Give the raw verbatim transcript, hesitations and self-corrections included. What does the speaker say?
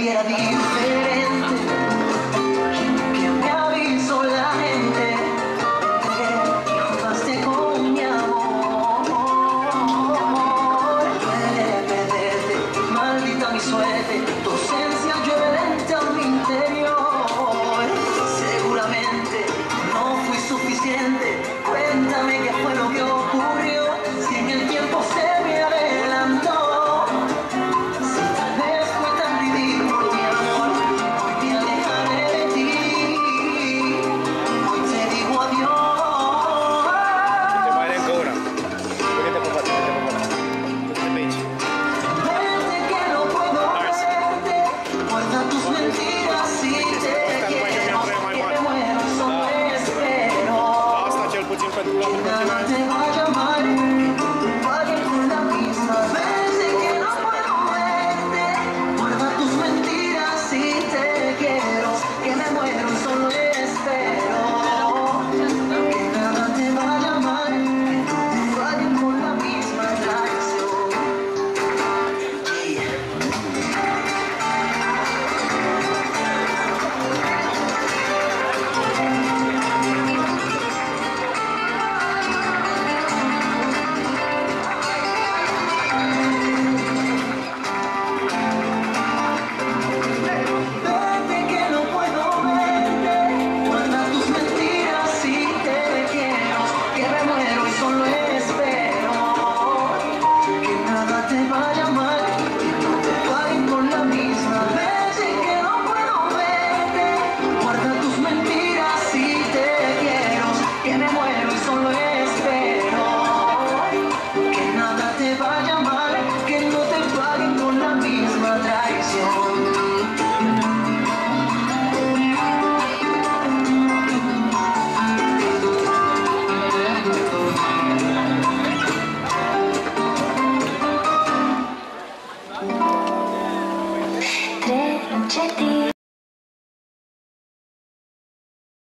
era diferente, que me avisó la gente que jugaste con mi amor. Duele perderte, maldita mi suerte, tu ausencia violenta a mi interior. Seguramente no fui suficiente, cuéntame qué fue lo que ocurrió, si en el tiempo se me adelantó. Tre, non c'è